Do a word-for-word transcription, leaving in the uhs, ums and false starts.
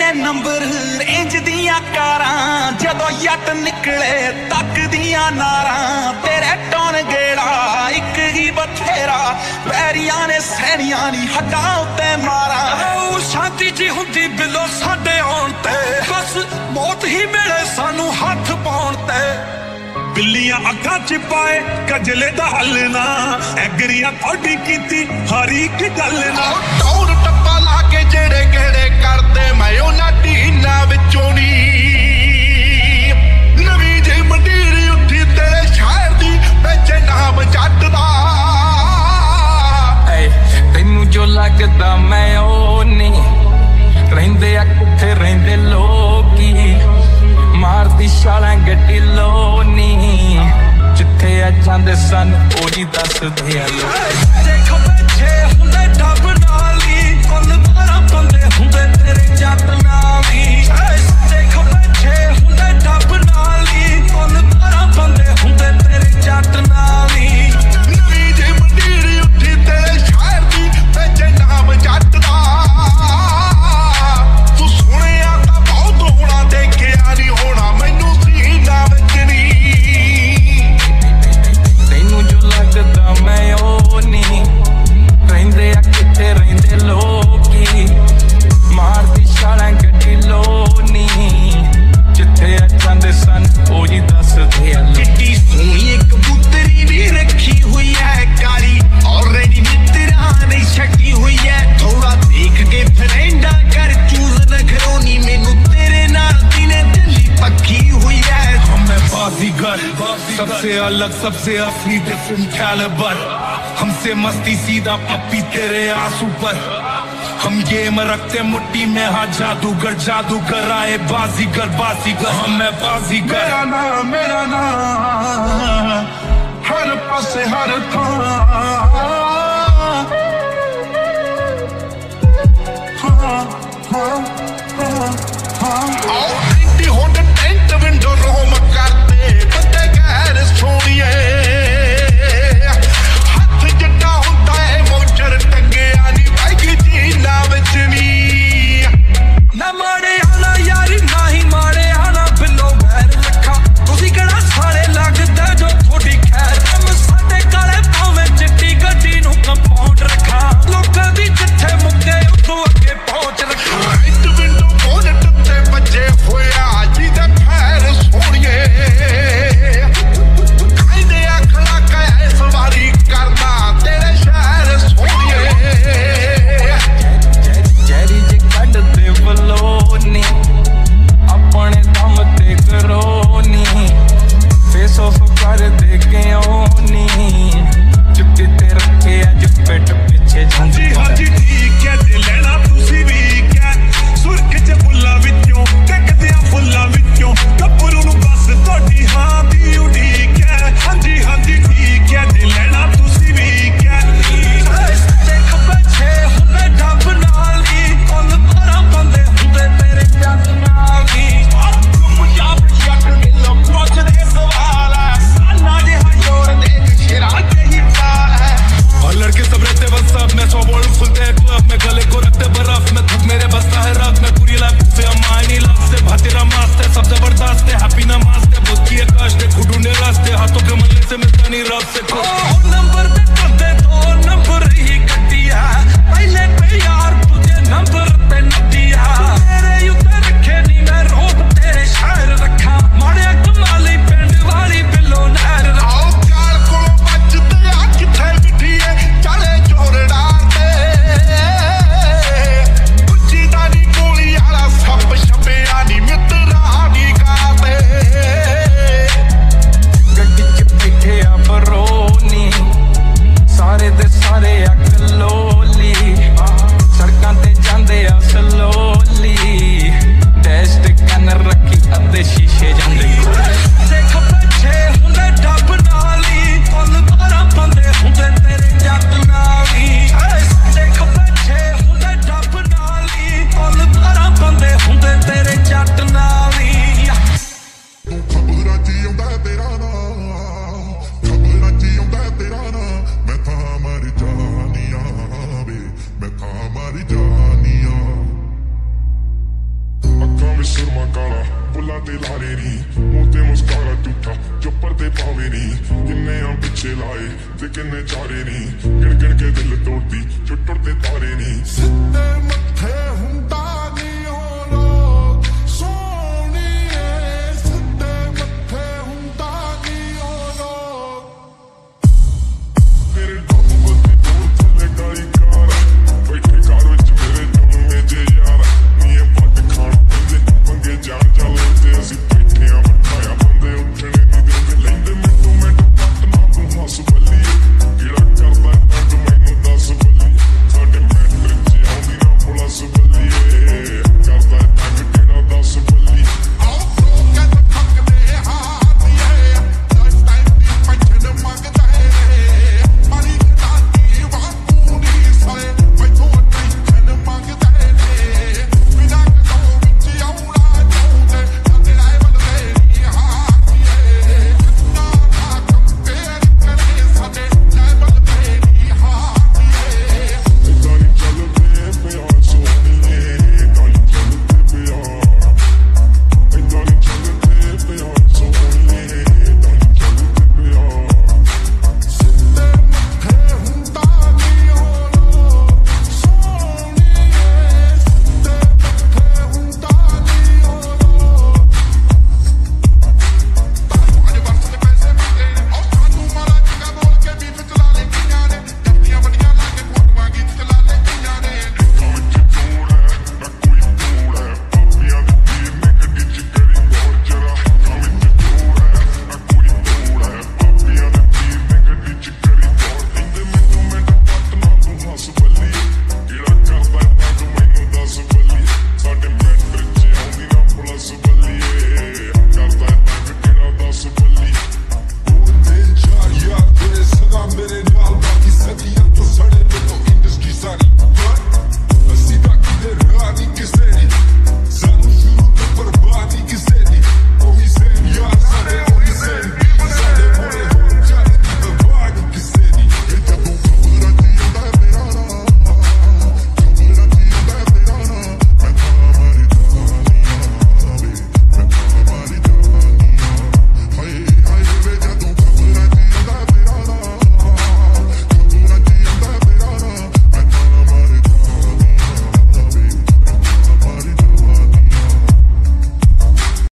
number range दियां कारां जदों जट निकले तकदियां नारां तेरे टोन गेड़ा इक ही बथेरा पैरियां ने सैनियां नी हड्डां उत्ते मारा शांति जी हुंदी बिलो साडे आउण ते बस मौत ही मिले सानू हथ पाउण ते बिल्लियां अखां च पाए कजले दा हल ना एगरियां थोड़ी कीती हर एक गल ना टौर टप्पा ला के जेड़े केड़े करदे मैं उन्हां टीना विचों नी नवीं जी मंडीर उठी तेरे शहर दी बेचे नाम जट दा तैनू जो लगदा मैं ओ नहीं रहिंदे आ किथे रहिंदे लोकी मारदी छालां गड्डी लोनी जिथे आ जांदे सन ओही दसदे आ लोक देखो पिछे हुंदे डब नाली कुल बारह बंदे हुंदे तेरे जट नाली देखो पिछे हुंदे डब नाली कुल बारह बंदे हुंदे तेरे जट नाली नवीं जी मंडीर उठी तेरे शहर दी बेचे नाम जट दा तू सुनिया तां बहुत होना देखिया नहीं होना मैनू सीना बचनी तैनू जो लगदा मैं ओ नहीं रहिंदे आ किथे रहिंदे लोकी मारदी छालां गड्डी लोनी जिथे आ जांदे सन ओही दसदे आ चिट्टी सोहणी कबूतरी भी रखी हुई है काली ऑलरेडी मित्रा ने छकी हुई है थोड़ा देख के फ्रेंडा कर चूज नखरोनी मैनू तेरे नाल दिने दिल्ली पक्की हुई है हम मैं बाजीगर सबसे अलग सबसे असली डिफरेंट कैलिबर हमसे मस्ती सीधा पप्पी तेरे आंसू पर हम गेम रखते मुट्ठी में हाँ जादूगर जादूगर आए बाजीगर बाजीगर हम मैं बाजीगर मेरा नाम मेरा नाम हर पासे हर थां हाँ हाँ हाँ हाँ इंडी होंडे टेंट विंडो रोम करते बंदे गैर सोनिए हाथ जट्टा हुंदा है मोचर टंगिया नी वाइगी जीना विच नी ना माड़े आना यारी ना ही माड़े आना बिलो वैर लखा तुसी किहड़ा साले लगदा जो थोड़ी खैर हम साडे काले भावें चिट्टी ते लारे नी मुंह ते मुस्कारा झूठा जो पर्दे पावे नी किन्ने आ पिछे लाए ते किन्ने चारे नी गिण गिण के दिल तोड़दी जो टुटदे तारे नी सिद्धे मत्थे